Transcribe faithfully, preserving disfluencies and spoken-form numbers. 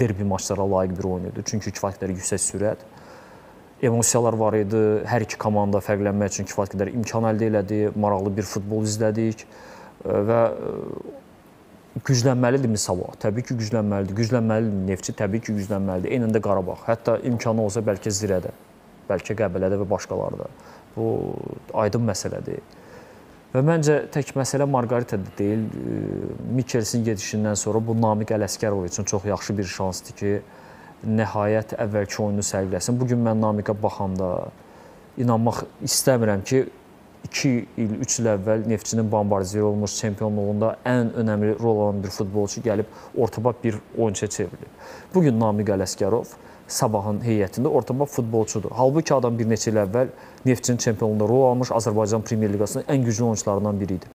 derbi maçlara layiq bir oyun idi. Çünki kifayət qədər yüksək sürət, emosiyalar var idi. Hər iki komanda fərqlənmək üçün kifayət qədər imkan əldə elədi. Maraqlı bir futbol izlədik və güclənməlidirmi Sabah? Təbii ki, güclənməlidir. Güclənməlidir Neftçi? Təbii ki, güclənməlidir. Eynən də Qarabağ. Hətta imkanı olsa bəlkə Zirədə, bəlkə Qəbələdə və başqalarda. Bu aydın məsələdir. Və məncə tək məsələ Marqaritada deyil. Mikelsin gedişindən sonra bu Namiq Ələsgərov üçün çox yaxşı bir şansdır ki, nəhayət əvvəlki oyunu sərgiləsin. Bugün mən Namiqə baxanda inanmaq istəmirəm ki, iki il, üç il əvvəl Neftçinin bombardieri olmuş çempionluğunda ən önəmli rol alan bir futbolçu gəlib ortabab bir oyunçuya çevrilib. Bugün Namiq Ələsgərov Sabahın heyətində ortabab futbolçudur. Halbuki adam bir neçə il əvvəl Neftçinin çempionluğunda rol almış, Azərbaycan Premyer Liqasının ən güclü oyunçularından biri idi.